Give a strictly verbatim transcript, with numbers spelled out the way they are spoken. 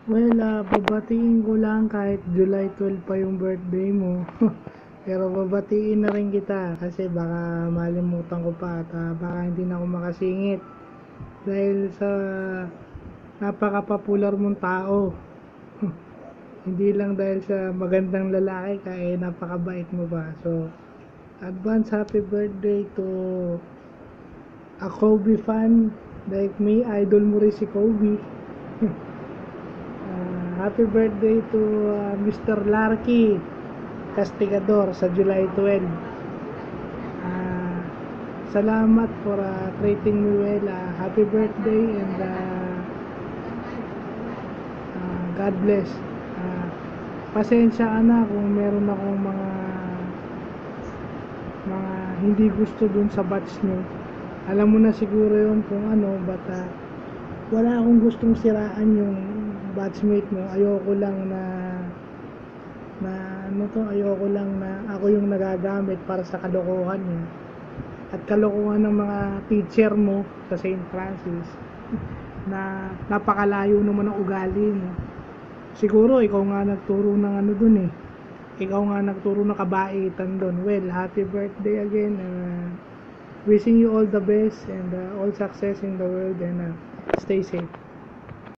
Well, ah, babatiin ko lang kahit July twelve pa yung birthday mo. Pero babatiin na rin kita kasi baka malimutan ko pa at ah, baka hindi na ako makasingit. Dahil sa napaka-popular mong tao. Hindi lang dahil sa magandang lalaki kaya napakabait mo pa. So, advance happy birthday to a Kobe fan like me. Idol mo rin si Kobe. Uh, happy birthday to uh, Mister Larky Castigador sa July twelve. Uh, salamat for uh, treating me well. Uh, happy birthday and uh, uh, God bless. Uh, pasensya ka na kung meron akong mga mga hindi gusto dun sa batch nyo. Alam mo na siguro yun kung ano, but uh, wala akong gustong siraan yung batchmate mo. Ayoko lang na na ano to, ayoko lang na ako yung nagagamit para sa kalokohan niya at kalokohan ng mga teacher mo sa Saint Francis na napakalayo naman ng ugali mo. Siguro ikaw nga nagturo ng ano dun eh, ikaw nga nagturo ng kabaitan dun. Well, happy birthday again. Uh, wishing you all the best and uh, all success in the world and uh, stay safe.